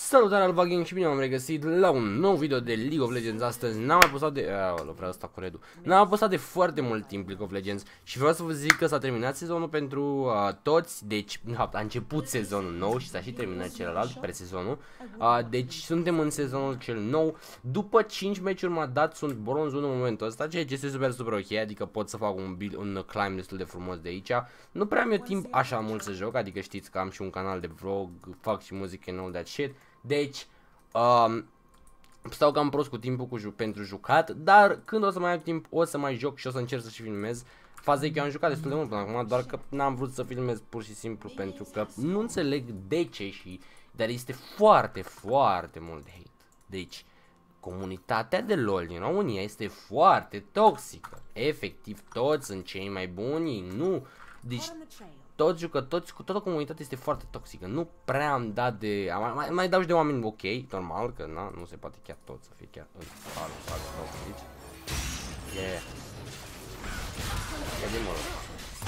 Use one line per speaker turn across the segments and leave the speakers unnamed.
Salutare Alba Gang și bine m-am regăsit la un nou video de League of Legends. Astăzi n-am mai postat de... vreau asta cu Redu. N-am mai postat de foarte mult timp League of Legends și vreau să vă zic că s-a terminat sezonul pentru toți. Deci, în fapt, a început sezonul nou și s-a și terminat celălalt, presezonul. Deci suntem în sezonul cel nou. După 5 meciuri m-a dat, sunt bronz 1 în momentul ăsta, ceea ce este super ok, adică pot să fac un climb destul de frumos de aici. Nu prea am eu timp așa mult să joc, adică știți că am și un canal de vlog, fac și muzică and all that shit. Deci, stau cam prost cu timpul pentru jucat, dar când o să mai am timp o să mai joc și o să încerc să și filmez. Faza e că eu am jucat destul de mult până acum, doar că n-am vrut să filmez pur și simplu pentru că nu înțeleg de ce dar este foarte mult de hate. Deci, comunitatea de LoL din România este foarte toxică. Efectiv, toți sunt cei mai buni, nu. Deci, toată comunitatea este foarte toxică. Nu prea am dat de... Mai dau și de oameni ok, normal, că na, nu se poate chiar tot să fie chiar în foarte toxici. Yeah. Ia de mă rog.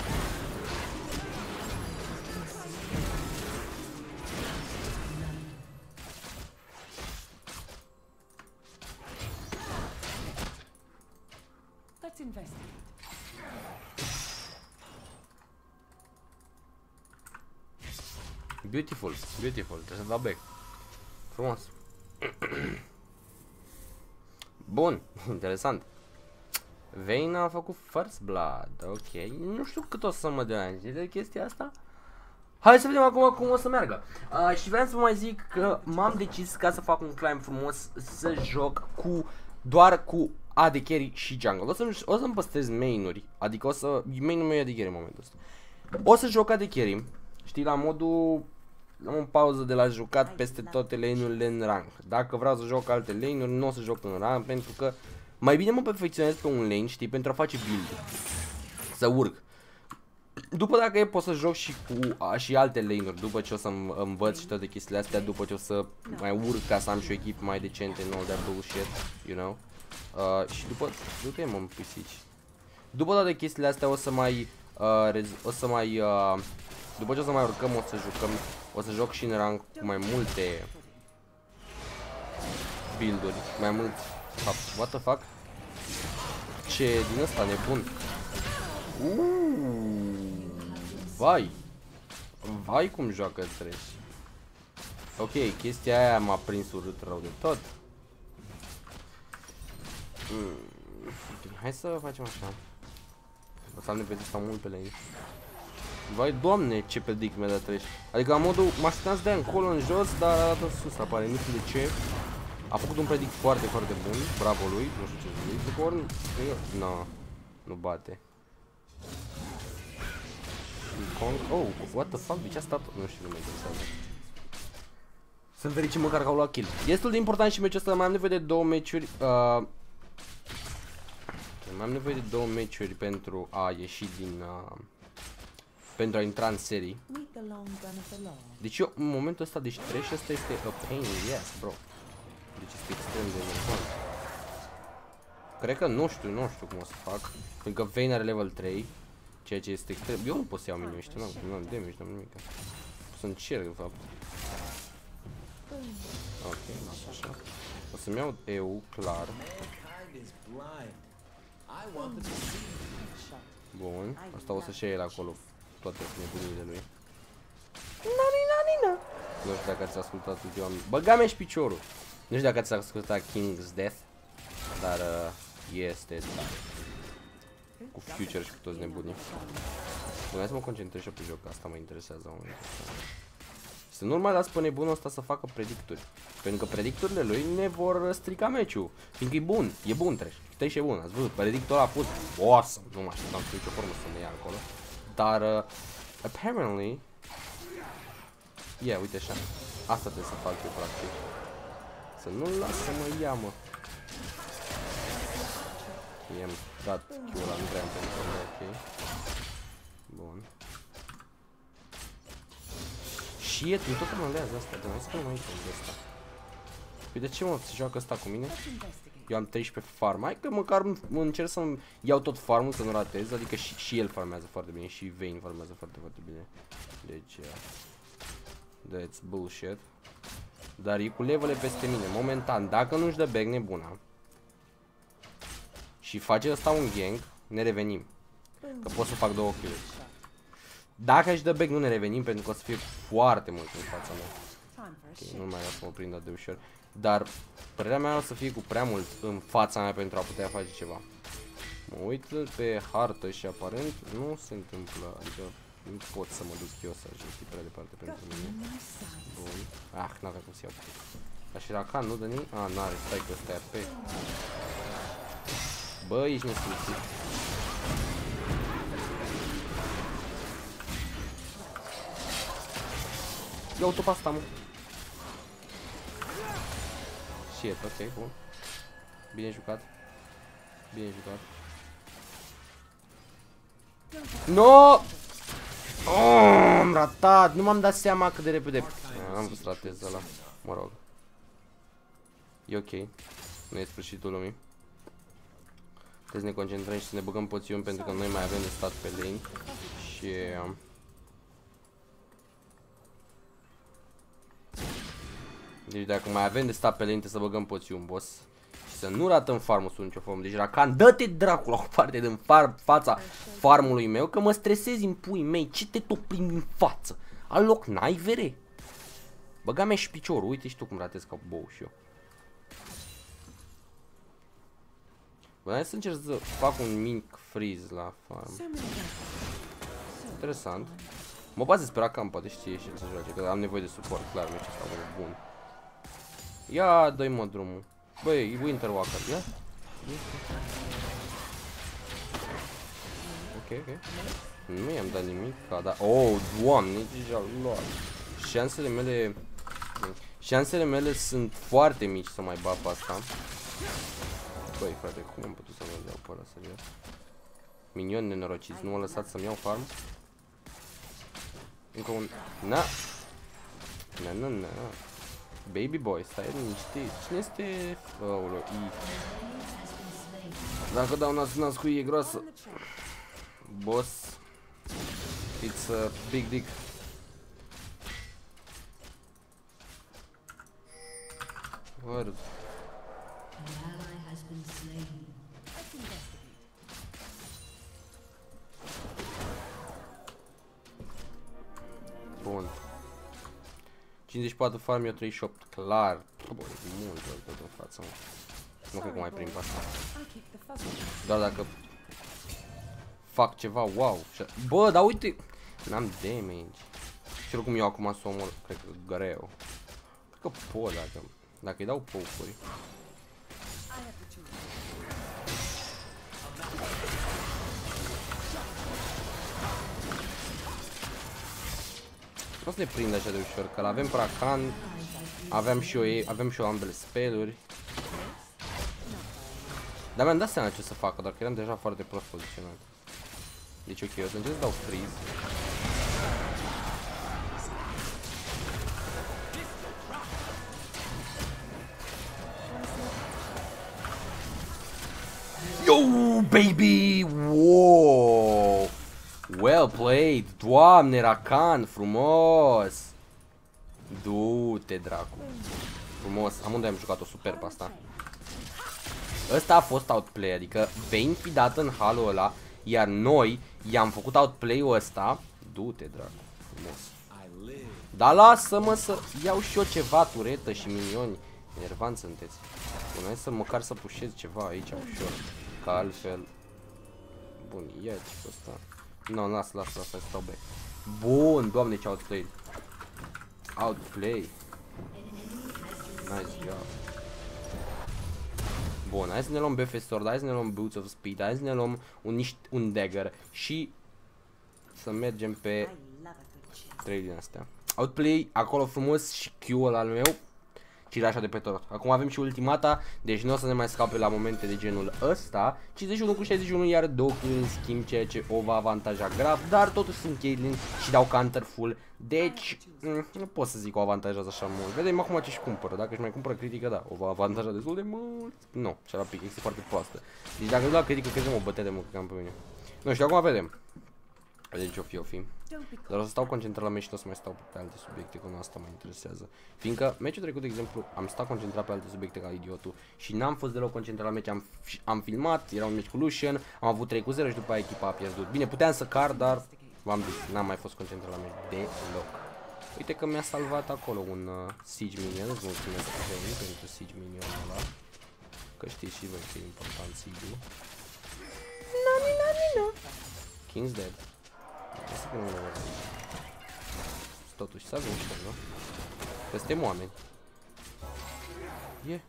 Let's investigate.
Beautiful, trebuie să dau back. Frumos. Bun, interesant. Vayne a făcut First Blood, ok. Nu știu cât o să mă deranjeze chestia asta. Hai să vedem acum cum o să meargă. Și vreau să vă mai zic că m-am decis ca să fac un climb frumos, să joc doar cu AD Carry și jungle. O să-mi păstrez main-uri, adică main-ul meu e AD Carry în momentul ăsta. O să joc AD Carry, știi, la modul... Am o pauză de la jucat peste toate lane-urile în rank. Dacă vreau să joc alte lane-uri, nu o să joc în rank, pentru că mai bine mă perfecționez pe un lane, știi, pentru a face build. Să urc. După dacă e, pot să joc și cu și alte lane-uri, după ce o să învăț și toate chestiile astea, după ce o să mai urc ca să am și o echipă mai decente, no that bullshit, you know. Și după e mă pisici. După toate chestiile astea o să mai după ce o să mai urcăm, o să joc și în rank cu mai multe build-uri, mai mult. What the fuck? Ce din ăsta nebun? Vai cum joacă Thresh. Ok, chestia aia m-a prins urât rău de tot. Hai să facem așa. O să am nevoie de stau mult pe lane. Vai, doamne, ce predict mi-a dat Thresh. Adică la modul, mă așteptam să dea încolo în jos, dar a dat în sus, apare, nu știu de ce. A făcut un predict foarte bun, bravo lui, nu știu ce să zic, după ori, nu bate. Oh, what the fuck, de ce a stat? Nu știu, nu mă interesează. Sunt fericit măcar că au luat kill. E destul de important și meciul ăsta, mai am nevoie de 2 meciuri, mai am nevoie de 2 meciuri pentru a ieși din... pentru a intra în serii. Deci eu, în momentul ăsta, deci Thresh ăsta este a pain, yes, bro. Deci este extrem de important. Cred că nu știu cum o să fac. Pentru că Vayne are level 3, ceea ce este extrem. Eu nu pot să iau minion, știu, nu am damage, nu am nimic. O să încerc, de fapt. Ok, așa. O să-mi iau EU, clar. Bun, asta o să-și ia el acolo toate nebunile lui. Nani. Nu știu dacă ați ascultat ultima... Băga mea și piciorul. Nu știu dacă ați ascultat King's Death, dar este cu Future și cu toți nebunii. Bun, hai să mă concentrez și pe joc, asta mă interesează. Să nu mai las pe nebunul ăsta să facă predicturi, pentru că predicturile lui ne vor strica meciul, fiindcă e bun Thresh e bun, ați văzut, predictul ăla a fost awesome, nu mă așteptam cu nicio formă să ne ia acolo, dar apparently, uite așa, asta trebuie să fac eu practic, să nu-l las să mă ia, mă. I-am dat Q-ul ăla, nu vreau pentru că ok. Bun. Și tu tot mă lează asta, dar hai să nu mai uităm de asta. Păi de ce mă se joacă asta cu mine? Eu am 13 farm, hai că măcar încerc să-mi iau tot farmul, să nu ratez, adică și el farmează foarte bine, și Vayne farmează foarte bine. Deci, that's bullshit. Dar e cu levele peste mine. Momentan, dacă nu-și dă back nebuna și face ăsta un gank, ne revenim. Că pot să fac 2 kill-uri. Dacă își dă back, nu ne revenim pentru că o să fie foarte mult în fața mea. Ok, nu mai vreau să mă prind atât de ușor. Dar părerea mea o să fie cu prea mult în fața mea pentru a putea face ceva. Mă uit pe hartă și aparent nu se întâmplă, adică nu pot să mă duc eu să ajung prea departe pentru mine. Bun. Ah, n-avea cum să iau. Aș fi Rakan, nu dă nimic? Ah, n-are, stai că ăsta e AP. Bă, ești nesfârșit. Iau tu pe asta, mă. Shit, ok, bun. Bine jucat. Bine jucat. No! Oh, am ratat. Nu m-am dat seama cât de repede. Am vrut să ratez ăla. Mă rog. E ok. Nu e sfârșitul lumii. Trebuie să ne concentrăm și să ne băgăm poțiuni pentru că noi mai avem de stat pe lane. Și... deci dacă mai avem de stat pe lane, trebuie să băgăm poțiuni, boss. Și să nu ratăm farmul sub nicio formă. Deci Rakan, dă-te dracu la o parte din fața farmului meu, că mă stresezi în puii mei. Ce te tot plimbi în față? Al loc n-ai vere? Băga mea și piciorul, uite și tu cum ratez ca bou și eu. Bă, hai să încerc să fac un mic freeze la farm. Interesant. Mă bazez pe Rakan, poate știe și el să joace, că am nevoie de suport, clar, nu ce stau bun. Ia, dă-i mă drumul. Băi, e Winter Walker, ia? Ok, ok. Nu i-am dat nimic, da. Oh, doamne, deja luat. Șansele mele sunt foarte mici să mai bat pe asta. Băi, frate, cum am putut să mă iau pe ăla, serios? Minioni nenorociți, nu m-au lăsat să-mi iau farm? Încă un... Na! Na. Baby boy, stai liniștit. Cine este... Aoleu, I. Dacă dau nas cu I e groasă. Boss. It's a big dick. Word. Bun. 54 farm, eu 38, clar. Bă, e mult tot în față, mă. Nu cred că mai prind pe asta. Doar dacă fac ceva, wow. Bă, dar uite, n-am damage. Și oricum eu acum să omor, cred că greu. Cred că pot dacă îi dau poke-uri. Nu o să ne prind așa de ușor, că l-avem pe Rakan, avem și eu ambele spell-uri. Dar mi-am dat seama ce să facă, dar că eram deja foarte prost poziționat. Deci ok, o să încerc să dau freeze. Yo, baby! Wow! Well played! Doamne, Rakan, frumos! Du-te, dracu! Frumos, amândoi am jucat-o super pe asta. Ăsta a fost outplay, adică Vayne fi dat în halul ăla, iar noi i-am făcut outplay-ul ăsta. Du-te, dracu, frumos. Dar lasă-mă să iau și eu ceva turetă și minioni. Enervanți sunteți. Bun, hai să măcar să pușez ceva aici ușor. Că altfel... Bun, ia ce ăsta. Nu, lasă, stau back. Bun, doamne ce outplay. Outplay. Nice job. Bun, hai să ne luăm BF Sword, hai să ne luăm Boots of Speed, hai să ne luăm un dagger și să mergem pe 3 din astea. Outplay, acolo frumos și Q-ul al meu. Cireașa de pe tot. Acum avem și ultimata, deci nu o să ne mai scape la momente de genul ăsta. 51 cu 61, iar 2 în schimb, ceea ce o va avantaja grav, dar totuși sunt Caitlyn și dau counter full. Deci, nu pot să zic că o avantajează așa mult. Vedem acum ce-și cumpără. Dacă își mai cumpără critică, da, o va avantaja destul de mult. Nu, cea este foarte proastă. Deci dacă nu la critică, cred că mă bătea de mult cam pe mine. Nu știu, acum vedem. Vedem ce-o fi. Dar o să stau concentrat la meci și nu o să mai stau pe alte subiecte, că nu asta mă interesează. Fiindcă meciul trecut, de exemplu, am stat concentrat pe alte subiecte ca idiotul și n-am fost deloc concentrat la meci, am filmat, era un meci cu Lucian, am avut 3-0 și după aia echipa a pierdut. Bine, puteam să car, dar v-am zis, n-am mai fost concentrat la meci deloc. Uite că mi-a salvat acolo un Siege Minion, îți mulțumesc pentru Siege Minion ăla. Că știți și voi că e important Siege-ul. King's dead. Asta că nu mă văd. Totuși s-a văzut, nu? Că suntem oameni. E.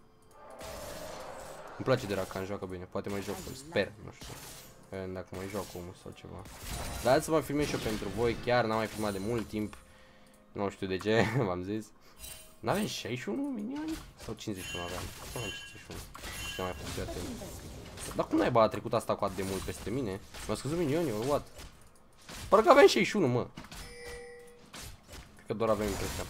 Îmi place de Rakan, joacă bine. Poate mai joc, sper, nu știu. Dacă mai joc omul sau ceva. Dar hai să mă filmez și eu pentru voi. Chiar n-am mai filmat de mult timp. Nu știu de ce, v-am zis. N-avem 61 minioni? Sau 51 aveam? Nu aveam 51. Ce mai fost atent. Dar cum naiba a trecut asta cu atât de mult peste mine? M-a scăzut minioni, or what? Parcă aveam 61, mă. Cred că doar avem impresia.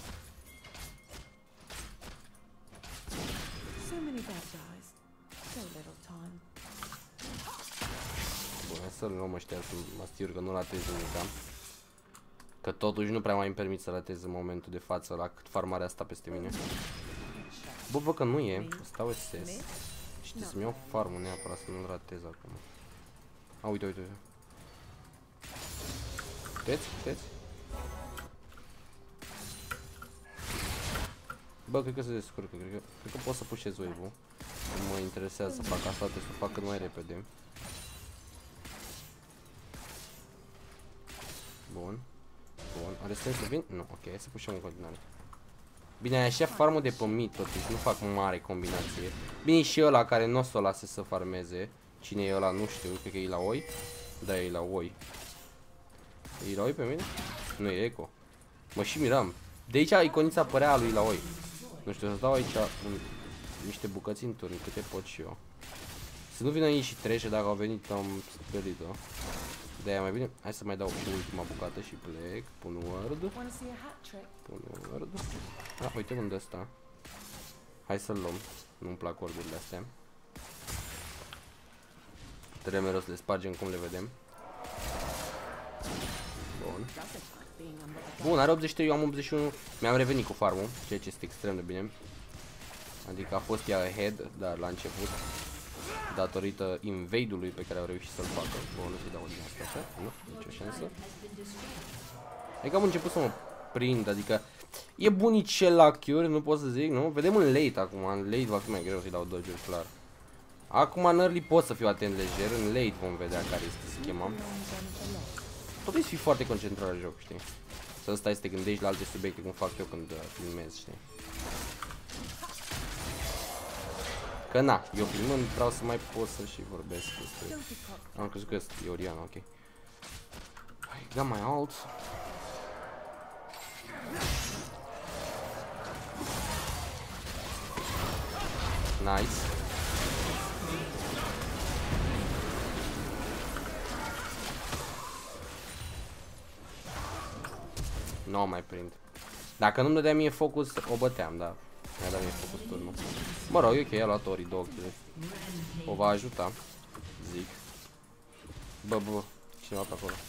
Bun, hai să-l luăm ăștia să mă asigur că nu ratez nimic. Că totuși nu prea mai îmi permit să ratez în momentul de față la cât farmarea asta peste mine. Bă, văd că nu e. Stau SS. Și trebuie să-mi iau farmul neapărat să nu-l ratez acum. A, uite, uite, uite. Puteți? Puteți? Bă, cred că se descurcă, cred că pot să pușez wave-ul. Nu mă interesează să fac asta, trebuie să o fac cât mai repede. Bun. Bun, are sens să vin? Nu, ok, hai să pușăm în continuare. Bine, ai așa farmul de pe mid, totuși, nu fac mare combinație. Bine, și ăla care nu o să o lase să farmeze. Cine e ăla, nu știu, cred că e la oi. Da, e la oi. E la oi pe mine? Nu, e eco. Mă și miram. De aici iconița părea a lui la oi. Nu știu, să dau aici niște bucăți în turn, câte pot și eu. Să nu vină aici și trece, dacă au venit am sperit-o. De-aia mai bine, hai să mai dau și ultima bucată și plec. Pun word. Pun word. Ah, uite unde ăsta. Hai să-l luăm. Nu-mi plac ordurile astea. Trebuie mereu să le spargem cum le vedem. Bun. Bun, are 83, eu am 81. Mi-am revenit cu farmul, ceea ce este extrem de bine. Adică a fost ea ahead, dar la început. Datorită invade-ului pe care au reușit să-l facă. Bun, nu se dau din asta, așa? Nu, nicio șansă. Adică am început să mă prind, adică e bunicel la cure, nu pot să zic, nu? Vedem în late acum, în late va fi mai greu să-i dau dodge-uri, clar. Acum în early pot să fiu atent lejer, în late vom vedea care este schema. Trebuie să fii foarte concentrat la joc, știi? Să stai să te gândești la alte subiecte, cum fac eu când filmez, știi? Că na, eu filmând vreau să mai pot să și vorbesc despre... Am crezut că e Oriana, ok. Hai, da mai alt. Nice. Nu mai prind. Dacă nu-mi dădea mie focus, o băteam, da. Mi-a dat mie focus turnul. Mă rog, ok, a luat Ori 2 kills. O va ajuta, zic. Bă, cineva pe acolo.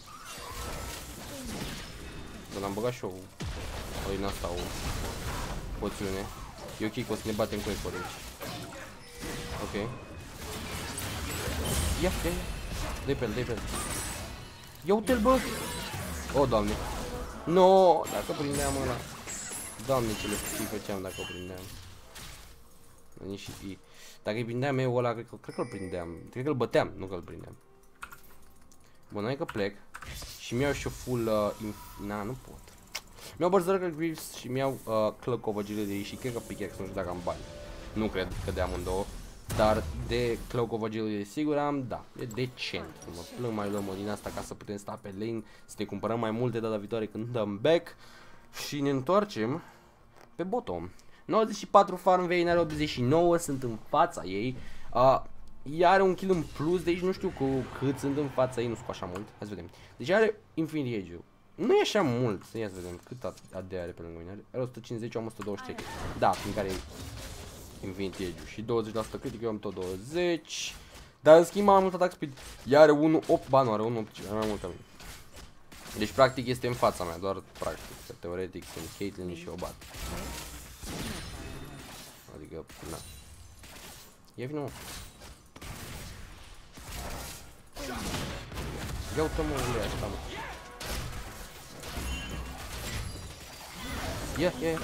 Bă, l-am băgat și eu o din asta, o poțiune. E ok că o să ne batem cu eco aici. Ok. Ia, dă-i pe el, dă-i pe el. Ia uite-l, bă! O, Doamne. No, dacă prindeam ăla. Doamne, ce le făceam dacă o prindeam. Dacă îi prindeam eu ăla, cred că îl prindeam. Cred că îl băteam, nu că îl prindeam. Bun, hai că plec. Și mi-au și o full... Na, nu pot. Mi-au Berserker Greaves și mi-au Cloak of Agility și cred că Pickaxe, nu știu dacă am bani. Nu cred că de amândouă. Dar de Cloak of Agility sigur am, da, e decent. Mă plâng, mai luăm o din asta ca să putem sta pe lane, să ne cumpărăm mai multe data viitoare când dăm back. Și ne întoarcem pe bottom. 94 farm, Vayne are 89, sunt în fața ei. Ea are un kill în plus, deci nu știu cu cât sunt în fața ei, nu sunt cu așa mult. Hai să vedem. Deci are Infinity Edge-ul. Nu e așa mult, ia să vedem cât AD are pe lângă mine. Are 150, eu am 123. Da, prin care e Infinity Edge-ul. Și 20% critic, eu am tot 20. Dar în schimb am mult attack speed. Ea are 1.8, ba nu, are 1.8, mai mult ca mine. Deci practic este în fața mea, doar practic, că teoretic sunt Caitlyn și o bat. Adică, na. Ia vină, mă. Ia uite, mă, unde e asta, mă. Ia.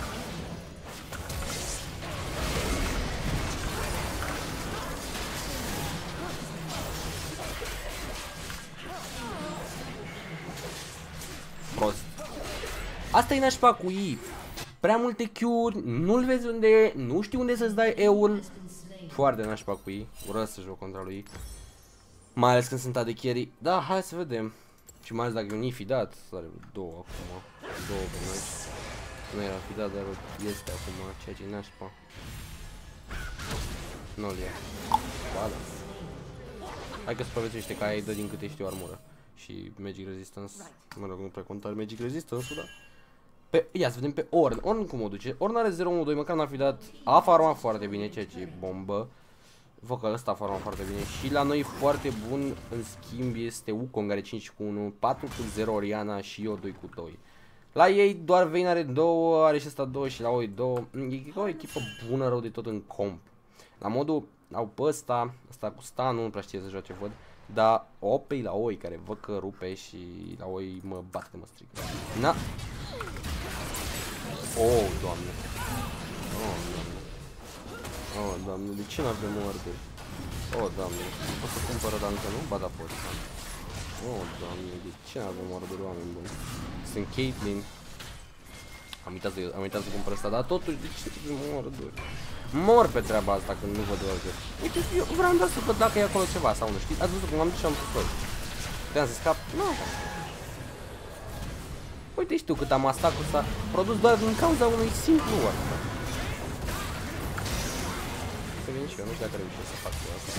Prost. Asta e nașpa cu ei. Prea multe Q-uri, nu-l vezi unde e, nu știu unde să-ți dai E-ul. Foarte nașpa cu ei, urăsc să joc contra lui. Mai ales când sunt AD carry. Da, hai să vedem. Și mai ales dacă e un fi dat, are două acum. Două pe noi. Nu era fi dat, dar este acum, ceea ce e nașpa. Nu-l ia. Ba da. Hai că supraviețuiește, că aia îi dă din câte știu armură. Și Magic Resistance, mă rog, nu prea contar Magic Resistance-ul, da. Ia să vedem pe Ornn. Ornn cum o duce? Ornn are 0-1-2, măcar n-ar fi dat. A farmat foarte bine, ceea ce e bombă. Văd că ăsta a farmat foarte bine. Și la noi foarte bun, în schimb, este Wukong, are 5-1, 4-0 Orianna și eu 2-2. La ei doar Vayne are 2, are și ăsta 2 și la oi 2. E o echipă bună rău de tot în comp. La modul, au pe ăsta cu stunul, nu prea știe să joace, văd. Dar opei la oi, care văd că rupe și la oi mă bate, mă stric. Na. Oh, doamne. Oh, doamne. Oh, doamne, de ce n-avem orduri? Oh, doamne. Pot să cumpără, dar încă nu? Ba da, pot. Oh, doamne, de ce n-avem orduri, oameni buni? Sunt Caitlyn. Am uitat să cumpăr asta, dar totuși, de ce n-avem orduri? Mor pe treaba asta când nu văd orduri. Uite, eu vreau doar să văd dacă e acolo ceva sau nu, știi? Ați văzut cum am dus și am pus ori. Puteam să scap? Nu. Uite, știu cât am asta cu s-a produs doar din cauza unui simplu ward. Să vin și eu, nu știu dacă reușesc să fac asta.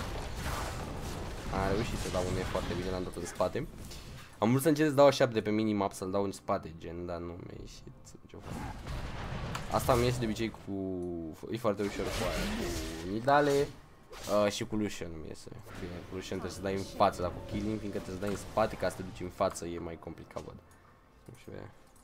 Am reușit să dau un E foarte bine, l-am dat în spate. Am vrut să încerc să dau așa de pe minimap, să-l dau în spate, gen, dar nu mi-a ieșit nicio formă. Asta mi iese de obicei cu... e foarte ușor cu aia, cu Nidale și cu Lucian mi iese. Bine, cu Lucian trebuie să dai în față, dar cu Killing, fiindcă trebuie să dai în spate, ca să te duci în față, e mai complicat, văd. Nu știu,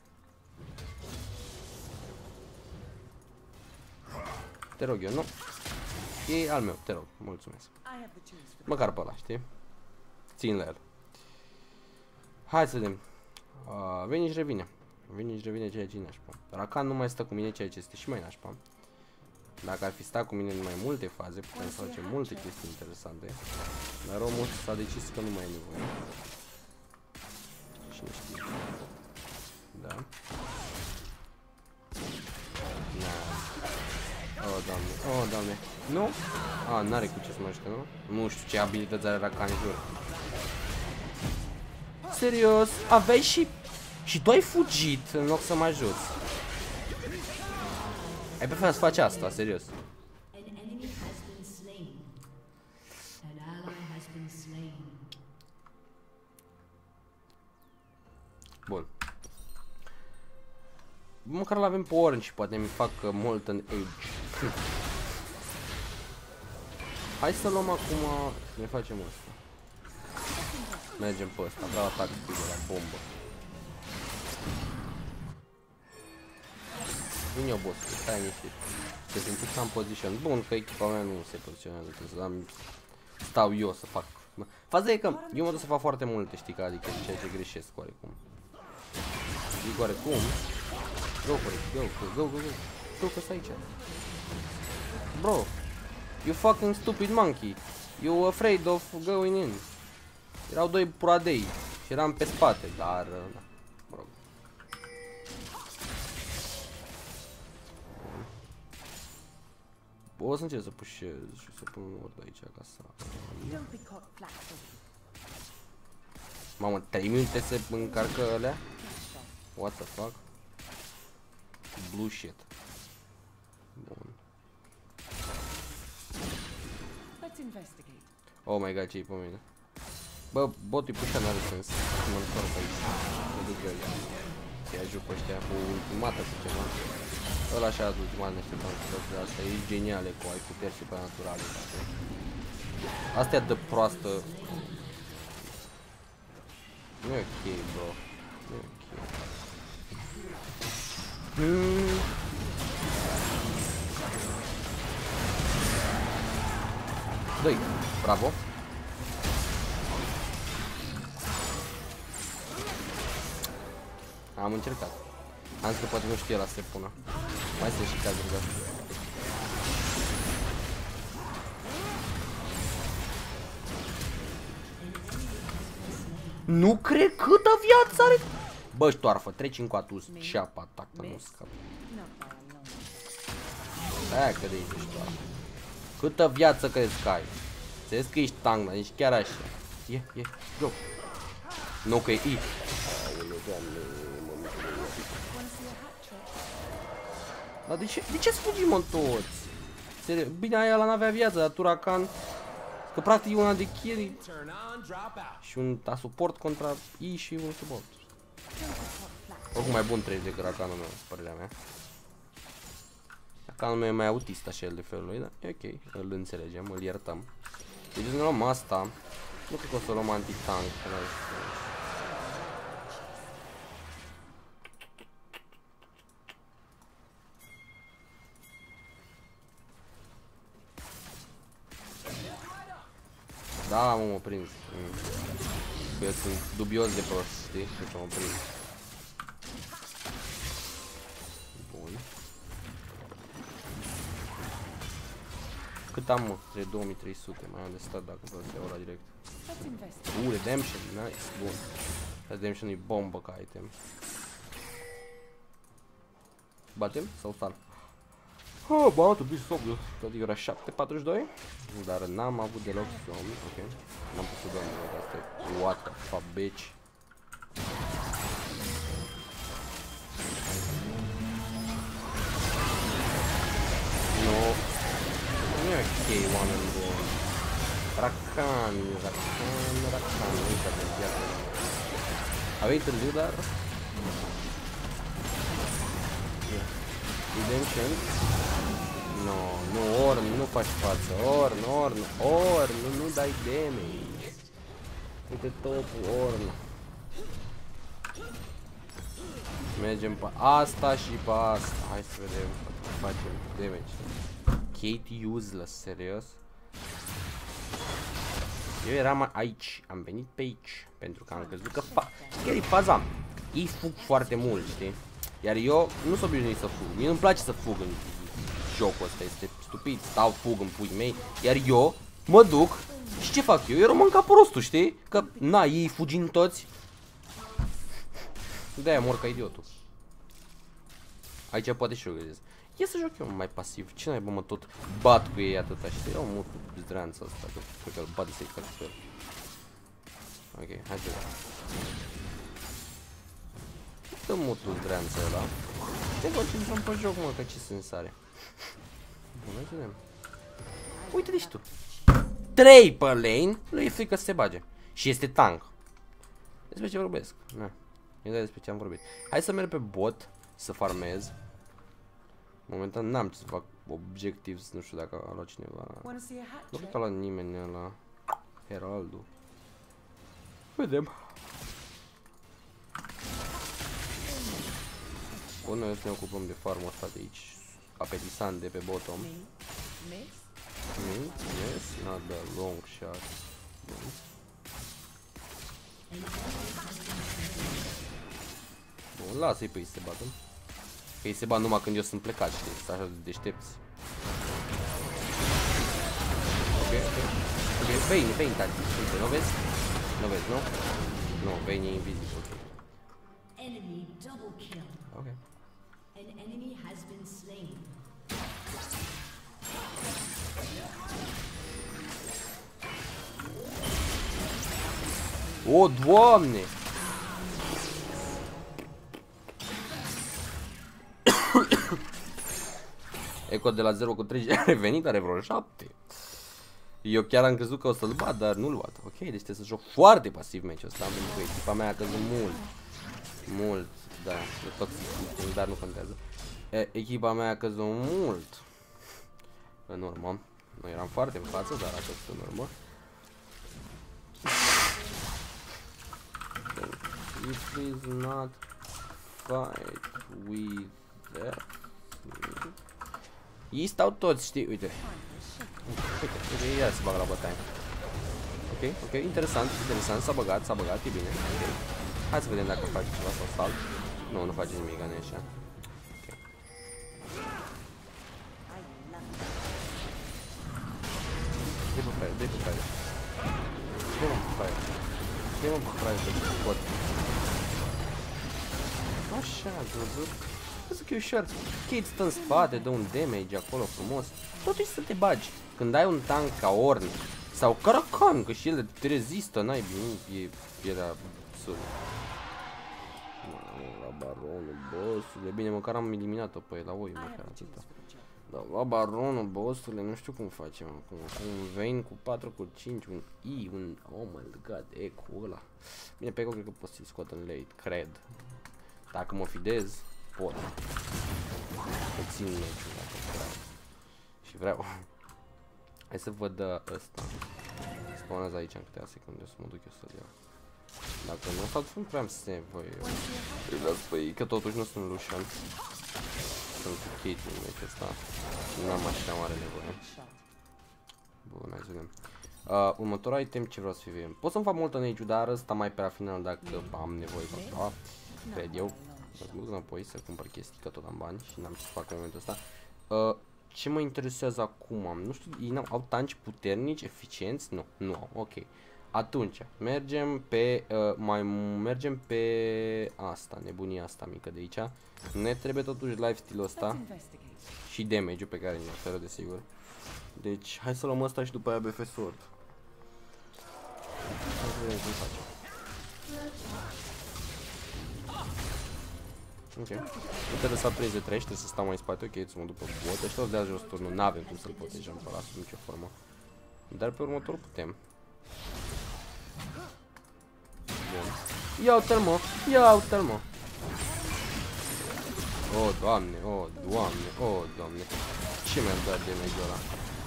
te rog eu, nu? E al meu, te rog, mulțumesc. Măcar pe ăla, știi? Țin la el. Hai să vedem. Veni și revine. Veni și revine, ceea ce e nașpa. Rakan nu mai stă cu mine, ceea ce este și mai nașpa. Dacă ar fi stat cu mine în mai multe faze, putem să facem multe chestii interesante. Dar omul s-a decis că nu mai e nevoie. Cine știe. Da. Oh, doamne. Oh, doamne. Nu? N-are cu ce să mă jucă, nu? Nu știu ce abilități are Rakan, jur. Serios? Aveai și... Și tu ai fugit în loc să mă ajuți. Ai preferat să faci asta, serios. Bun. Măcar l-avem pe Ornn și poate mi fac Molten Age. Hai să luăm acum, ne facem asta. Mergem pe ăsta, vreau atac de la bombă. Vine o boss, stai niște. Se simți că am position. Bun, că echipa mea nu se poziționează, trebuie să stau eu să fac. Faza e că eu mă duc să fac foarte multe, știi, că adică ceea ce greșesc oarecum. Zic oarecum. Go for it, go. Go, că stai aici. Bro, you fucking stupid monkey. You afraid of going in. Erau doi puradei și eram pe spate, dar da, mă rog. O să încerc să pușez și să pun un ward aici ca să... Mamă, 3 minute se încarcă alea? What the fuck? Blue shit. Bun. Oh my god, ce-i pe mine? Bă, botul pușa n-are sens. Mă întorc aici. Mă duc eu. Să-i ajut pe ăștia cu ultimată cu ceva. Ăla așa a ultimat niște de asta. E geniale cu ai puteri supranaturale. Astea de proastă. Nu e ok, bro. Dă-i, bravo. Am încercat. Am zis că poate nu știe la să se pună. Mai sunt și cazuri de astea. Nu cred câtă viață are. Bă, ștoarfă, treci încoatul, ceapa ta, că nu scap. Aia că de aici ștoarfă. Câtă viață crezi că ai? Înțeles că ești tank, dar ești chiar așa. E, go. Nu că e I. Dar de ce fugim în toți? Serios, bine, aia ăla n-avea viață, dar Turakan, că practic e una de carry și un suport contra I și un support. Oricum mai bun treci decât Rakanul meu, părerea mea. Rakanul meu e mai autist așa el de felul lui, dar e ok, îl înțelegem, îl iertăm. Deci ne luăm asta, nu cred că o să luăm anti-tank. Da, m-am prins. Că eu sunt dubios de prost, știi? Deci m-am prins. Bun. Cât am, mă? 2300. Mai am de stat dacă vreau să iau la direct. Redemption, nice, bun. Redemption e bombă ca item. Batem sau sar? Oh, bă, am trebuit să oblu. Adică era 7:42. Dar n-am avut deloc somn. Ok. N-am pus să dorm, asta e. What the fuck, bitch. No. Nu e ok, oameni buni. Rakan. Uite de viață. A venit târziu, dar... Redemption. No, nu, Orn, nu faci față, Orn, nu dai damage. Uite topul, Orn. Mergem pe asta și pe asta. Hai să vedem că facem damage. Katie useless, serios. Eu eram aici, am venit pe aici, pentru că am crezut că chiar e faza. Ei fug foarte mult, știi? Iar eu nu sunt obișnuit să fug, mie nu-mi place să fug în jocul ăsta, este stupid, stau, fug în puii mei, iar eu mă duc și ce fac eu? Eu rămân ca prostul, știi? Că, na, ei fugind toți. De-aia mor ca idiotul. Aici poate și eu găsesc. Ia să joc eu mai pasiv, ce n-ai bă, mă tot bat cu ei atâta, știi? Eu mă cu zdreanța asta, că cred că îl bat de secret fel. Ok, hai să vedem. Dă mutul zdreanța ăla. Ne concentrăm pe joc, mă, că ce sens are. Bun, hai să vedem. Uite deci tu. 3 pe lane, lui e frică să se bage. Și este tank. Despre ce vorbesc? Na. E despre ce am vorbit. Hai să merg pe bot, să farmez. Momentan n-am ce să fac objectives, nu știu dacă a luat cineva. Nu cred că a luat nimeni la Heraldul. Vedem. Bun, noi o să ne ocupăm de farmul ăsta de aici. Apetisant de pe bottom. Yes, not the long shot. Bun. Bun, lasă-i pe ei să se bată. Că ei se bat numai când eu sunt plecat, știi? Sunt așa de deștepți. Ok, Vayne, tactic. Uite, nu vezi? Nu vezi, nu? Nu, Vayne e invizibil. Ok.
An enemy has been slain.
O, Doamne! Eco de la 0 cu 3 a revenit, are vreo 7. Eu chiar am crezut că o să-l bat, dar nu-l bat. Ok, deci trebuie să joc foarte pasiv meciul ăsta, pentru că echipa mea a căzut mult. Da, e toxic, dar nu contează. Echipa mea a căzut mult în urmă. Noi eram foarte în față, dar a căzut în urmă. please not fight with that. Ei stau toți, știi, uite. Uite, ia se bagă la bătaie. Ok, interesant, s-a băgat, e bine. Okay. Hai să vedem dacă face ceva sau salt. Nu face nimic, nu e așa. Ok. Dă-i pe fraier. Dă-mă pe fraier să pot. Așa, ați văzut? Văzut că e ușor. Kate stă în spate, dă un damage acolo frumos. Totuși să te bagi. Când ai un tank ca Ornn sau Caracan, că și el te rezistă, n-ai bine, e pielea absurd. La baronul, bossule, bine, măcar am eliminat-o pe el, la oi, măcar atâta. Dar la baronul, bossule, nu știu cum facem acum. Un Vayne cu 4, cu 5, un E, un... Oh my god, Echo ăla. Bine, pe Echo cred că pot să-i scot în late, cred. Dacă mă fidez, pot. Că țin meciul dacă vreau. Și vreau. Hai să văd ăsta. Spawnează aici în câteva secunde, o să mă duc eu să-l iau. Dacă nu, sau nu prea am save, voi eu. Îi las pe ei, că totuși nu sunt Lucian. Sunt cu Kate în meciul ăsta. Și nu am așa mare nevoie. Bun, hai să vedem. Următorul item, ce vreau să fie? Pot să-mi fac multă nage, dar ăsta mai pe la final dacă am nevoie de asta. Cred eu. Mă duc înapoi să cumpăr chestii, că tot am bani și n-am ce să fac în momentul ăsta. Ce mă interesează acum? Nu știu, ei au tanci puternici, eficienți? Nu, nu au, ok. Atunci, mergem pe asta, nebunia asta mică de aici. Ne trebuie totuși lifestyle-ul ăsta și damage-ul pe care ne oferă, desigur. Deci, hai să luăm ăsta și după aia BF Sword. Hai să vedem cum facem. Ok. Nu trebuie să apreze trash, trebuie să stau mai în spate, ok, să mă duc pe bot. Ăștia o dea jos turnul, n-avem cum să-l protejăm pe ăla, sub nicio formă. Dar pe următor putem. Bun. Ia uite-l mă, ia uite-l mă. Oh, doamne, oh, doamne, oh, doamne. Ce mi-am dat damage-ul ăla?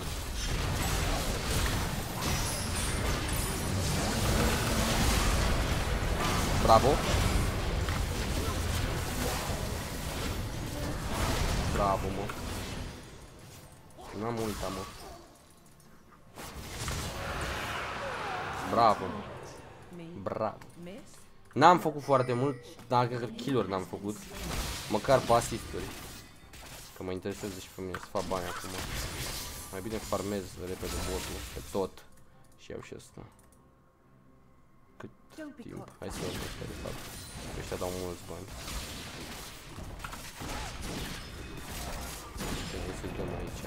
Bravo. Bravo, mă. N-am uitat, mă. Bravo. Bravo. N-am făcut foarte mult, dar kill-uri n-am făcut. Măcar pe asisturi. Că mă interesează și pe mine să fac bani acum. Mai bine farmez repede botul pe tot. Și iau și asta. Cât timp? Hai să iau ăștia de fapt. Ăștia dau mulți bani. Trebuie să-i dăm aici.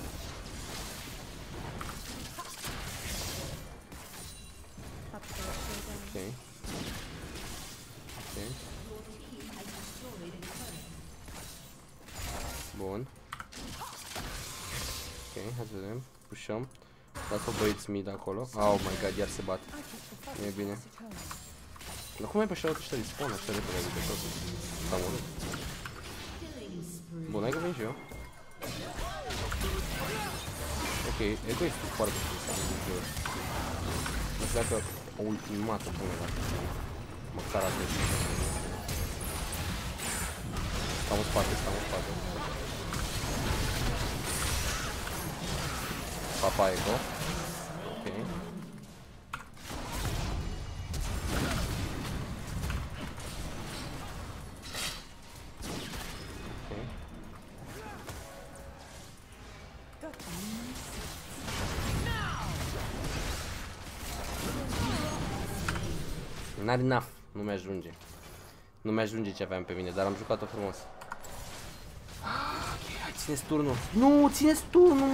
Ok. Ok. Bun. Ok, hai să vedem. Pușăm. Lasă băieți mid acolo. Oh my god, iar se bat. Nu e bine. Dar cum ai pe așa ăștia respawn așa repede adică totul? S-a murit. Bun, hai că vin și eu. Ok, Echo este foarte interesant în jur. Nu știu dacă o ultimată bună dacă măcar atât. Stau în spate, stau în spate. Papa Echo. Ok. N-are enough, nu mi-ajunge. Nu mi-ajunge ce aveam pe mine, dar am jucat-o frumos. Ok, hai, țineți turnul. Nu, țineți turnul,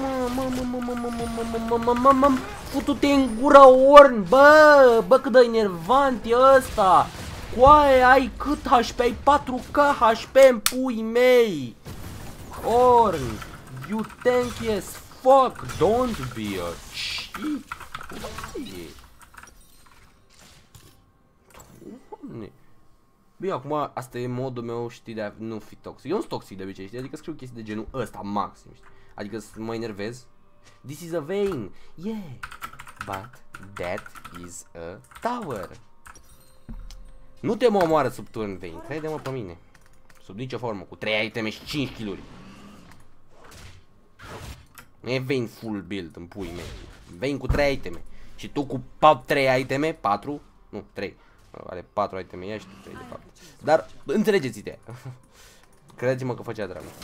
mă. Futu-te în gură, Ornn, bă, cât de enervant e ăsta. Coaie, ai cât HP? Ai 4K HP în pui mei. Ornn, you tanky as fuck, don't be a cheat. Coaie. Bine, acum asta e modul meu, știi, de a nu fi toxic. Eu nu sunt toxic de obicei, știi, adică scriu chestii de genul ăsta, maxim, știi. Adică să mă enervez. This is a Vayne, yeah, but that is a tower. Nu te mă omoară sub turn Vayne, crede-mă pe mine. Sub nicio formă, cu 3 iteme și 5 kill-uri. Nu e Vayne full build în pui mei. Vayne cu 3 iteme. Și tu cu 3 iteme, 4, nu, 3. Are 4 iteme, ea și tu 3 de fapt. Dar înțelegeți ideea. Credeți-mă că făcea drama.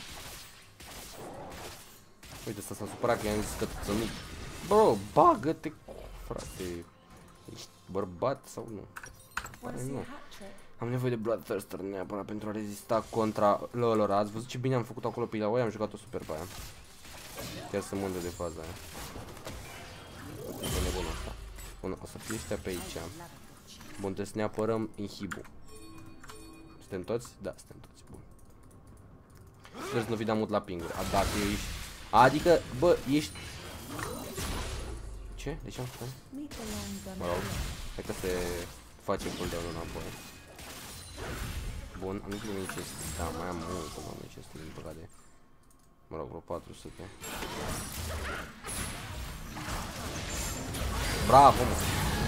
Uite, ăsta s-a supărat că i-am zis că să nu... Bro, bagă-te, frate. Ești bărbat sau nu? Pare nu. Am nevoie de Bloodthirster neapărat pentru a rezista contra lor. Ați văzut ce bine am făcut acolo pe Illaoi? Am jucat-o super pe aia. Chiar sunt mândru de faza aia. E nebunul asta. Bun, o să fie ăștia pe aici. Bun, trebuie să ne apărăm Inhibu. Suntem toți? Da, suntem toți. Bun. Sper să nu fi dat mult la pinguri. Dacă ești... Adică, bă, ești... Ce? De ce am făcut? Mă rog. Hai că se face cooldown înapoi. Bun, am primit chest. Da, mai am mult, doamne, chest, din păcate. Mă rog, vreo 400. Bravo, mă!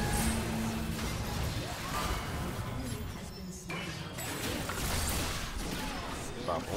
Bravo.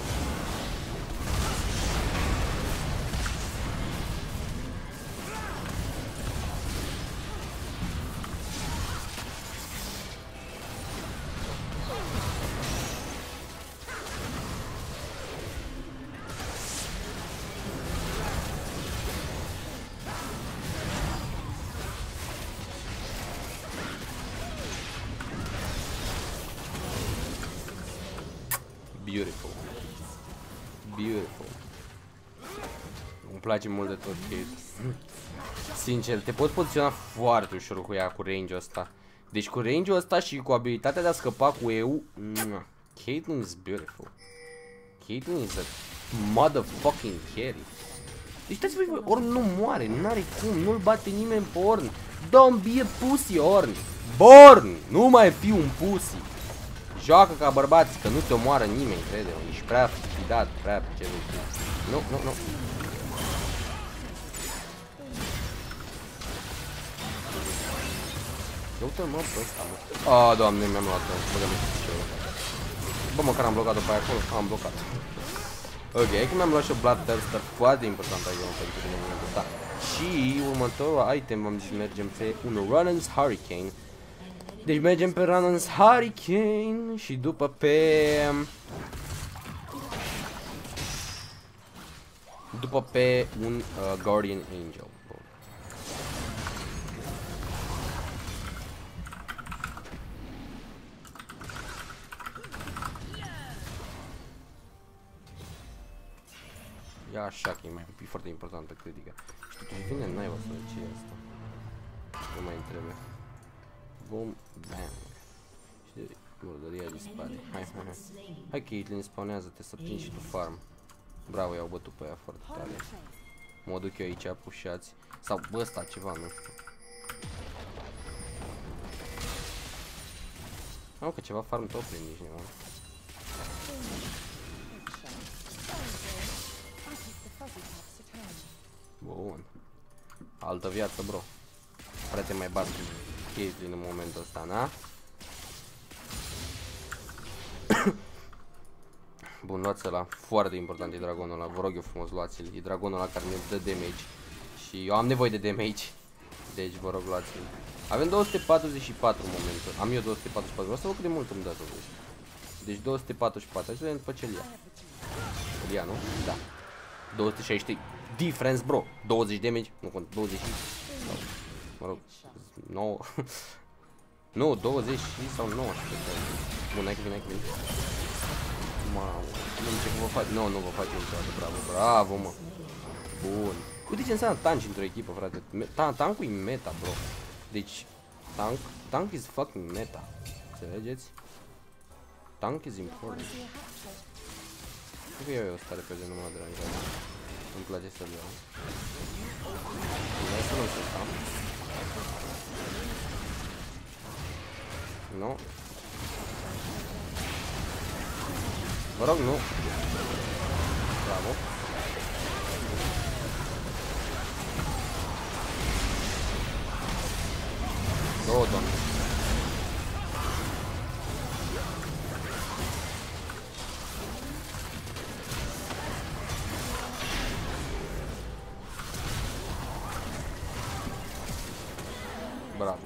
Beautiful. Beautiful. Îmi place mult de tot Kate. Sincer, te poți poziționa foarte ușor cu ea, cu range-ul ăsta. Deci cu range-ul ăsta și cu abilitatea de a scăpa cu EU, Caitlyn is beautiful. Caitlyn is a motherfucking carry. Deci uitați-vă, Ornn nu moare, n-are cum, nu-l bate nimeni pe Ornn. Don't be a pussy, Ornn. Born, nu mai fi un pussy. Joacă ca bărbați, că nu te omoară nimeni, crede-mă. Ești prea fidat, prea ce nu. Nu, nu, nu. Uite-l, mă, pe ăsta, mă. A, doamne, mi-am luat-o. Bă, măcar am blocat-o pe acolo. Am blocat. Ok, hai că mi-am luat și o Bloodthirster, foarte important aici pentru tine în momentul ăsta. Și următorul item, am zis, mergem pe un Runan's Hurricane. Deci mergem pe Runan's Hurricane și după pe... un Guardian Angel. Bun. Ia așa că e mai foarte importantă critică. Și totuși vine naiba să ce e asta. Nu mai trebuie. Bum, bang. Și murdăria dispare. Hai, hai, hai. Hai Caitlyn, spawnează-te să prinzi și tu farm. Bravo, i-au bătut pe ea foarte tare. Mă duc eu aici, pușați. Sau ăsta ceva, nu știu. Au că ceva farm tot prin cineva. Bun. Altă viață, bro. Frate, mai bat Caitlyn în momentul ăsta, na? Bun, luați ăla. Foarte important e dragonul ăla. Vă rog eu frumos, luați-l. E dragonul ăla care ne dă damage. Și eu am nevoie de damage. Deci vă rog, luați-l. Avem 244 în momentul. Am eu 244. Vreau să văd cât de mult îmi dă totuși. Deci 244. Hai să vedem după ce-l ia. Îl ia, nu? Da. 263. Difference, bro. 20 damage. Nu cont. 20. Mă rog. 9. Nu, 20 sau 9. Bun, hai că vine, hai că vine. Mamă. Nu știu ce vă faci. Nu, nu vă faci niciodată. Bravo, bravo, mă. Bun. Uite ce înseamnă tank într-o echipă, frate. Tankul e meta, bro. Deci, tank is fucking meta. Înțelegeți? Tank is important. Cred că eu o stare pe de numai deranjat. Îmi place să-l iau. Hai să nu știu, da? Nu. Vă rog, nu. Bravo. Două, doamne. Bravo.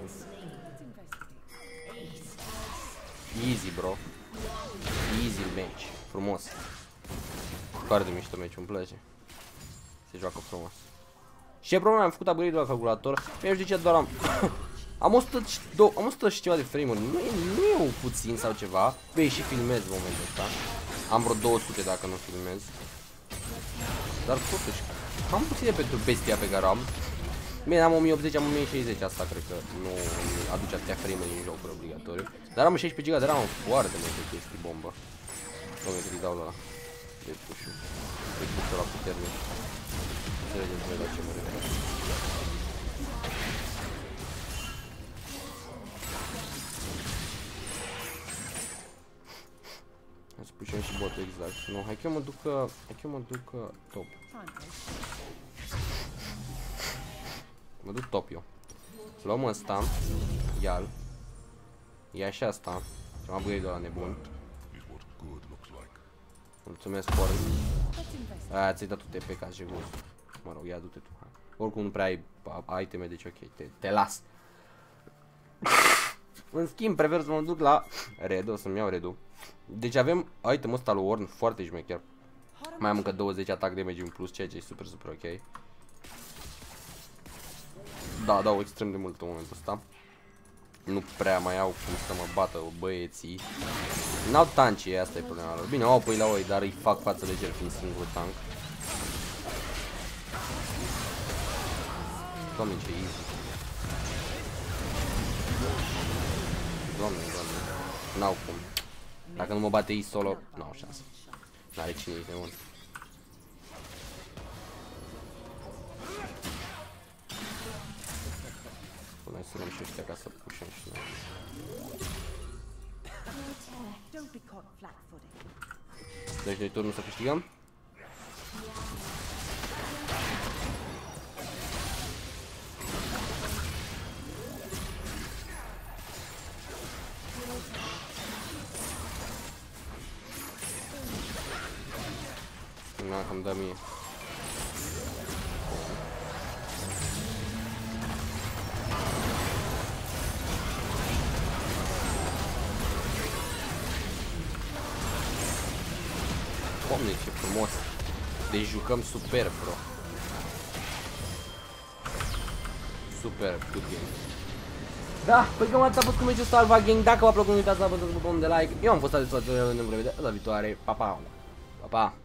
Easy, bro. Easy match. Frumos. Foarte mișto match, îmi place. Se joacă frumos. Și ce problema, am făcut upgrade la calculator. Nu știu de ce doar am... am 100 și ceva de frame-uri. Nu e puțin sau ceva. Băi, și filmez în momentul ăsta. Am vreo 200 dacă nu filmez. Dar totuși, am puține pentru bestia pe care am. Bine, am 1080, am 1060, asta cred că nu aduce atâtea frame-uri în jocuri obligatoriu. Dar am 16 GB de RAM, am foarte multe chestii bombă. Doamne, că-i dau la de push-ul. De push-ul la puternic. Înțelegeți voi la ce mă refer. Hai să pușăm și botul exact. Nu, hai că eu mă duc top. Mă duc top eu. Luăm ăsta. Ia-l. Ia și asta. Și am upgrade la nebun. Mulțumesc foarte. Aia ți-ai dat tu TP ca și gust. Mă rog, ia du-te tu. Oricum nu prea ai iteme, deci ok, te las. În schimb, prefer să mă duc la red, o să-mi iau red-ul. Deci avem itemul ăsta lui Ornn, foarte șmecher. Mai am încă 20 atac damage în plus, ceea ce e super, super ok. Da, dau extrem de mult în momentul ăsta. Nu prea mai au cum să mă bată băieții. N-au tanci, asta e problema lor. Bine, au păi la oi, dar îi fac față leger fiind singur tank. Doamne, ce easy. Doamne, doamne. N-au cum. Dacă nu mă bate ei solo, n-au șansă. N-are cine e nebun. Hai să luăm și ăștia ca să pușăm și noi. Deci noi turnul să câștigăm? Na, că-mi dă mie. Doamne, ce frumos. Deci jucăm super, bro. Super, good game. Da, păi cam atât a fost cu meciul ăsta Alpha Gang. Dacă v-a plăcut, nu uitați să apăsați butonul de like. Eu am fost Adi, ne vedem data viitoare. Pa, pa. Pa, pa.